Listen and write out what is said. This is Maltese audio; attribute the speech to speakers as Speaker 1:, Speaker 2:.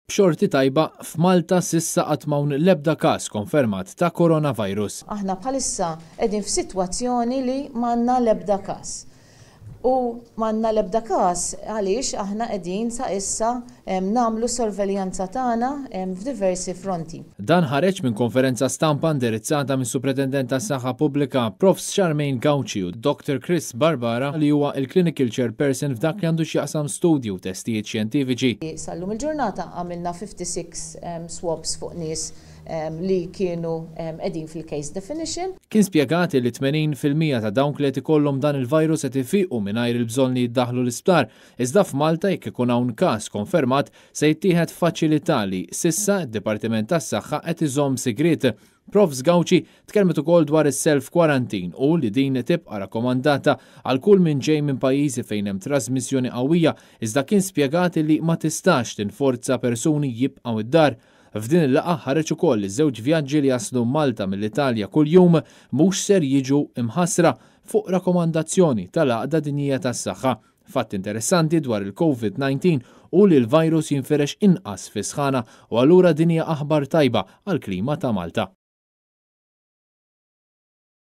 Speaker 1: B'xorti tajba f'Malta s'issa qatt m'hawn l-ebda każ konfermat ta' coronavirus.
Speaker 2: Aħna bħalissa qegħdin f'sitwazzjoni li m'għandna l-ebda każ. U m'għandna l-ebda każ għaliex aħna qegħdin sa issa nagħmlu sorveljanza tagħna f'diversi fronti.
Speaker 1: Dan ħareġ minn konferenza stampa indirizzata mis-Supretendent tas-Saħħa Pubblika Prof. Charmaine Gauci u Dr. Chris Barbara li huwa il-Clinical Chairperson f'dak li għandu x'jaqsam studju testijiet xjentifiċi.
Speaker 2: Sallum il-ġurnata għamilna 56 swabs fuq nies li kienu qegħdin fil-case definition.
Speaker 1: Kien spjegat li 80% ta' dawn li qed ikollhom dan il-virus qed ifiqu mingħajr il-bżonn li jiddaħħlu l-isptar, iżda f'Malta jekk ikun hawn każ konfermat se jittieħed faċilità li s'issa d-Dipartiment tas-Saħħa qed iżomm sigriet. Prof. Gauci tkellmet ukoll dwar is-self-quarantine u li din tibqa' rakkomandata għal kull min ġej minn pajjiżi fejn hemm trasmissjoni qawwija, iżda kien spjegat li ma tistax tinforza persuni jibqgħu id-dar. F'din il-laqgħa ħareġ ukoll li żewġ vjaġġi li jaslu Malta mill-Italja kuljum mhux ser jiġu imħassra fuq rakkomandazzjoni tal-Għaqda Dinjija tas-Saħħa. Fatt interessanti dwar il-COVID-19 u li l-virus jinferex inqas fi sħana u allura din hija aħbar tajba għall-klima ta' Malta.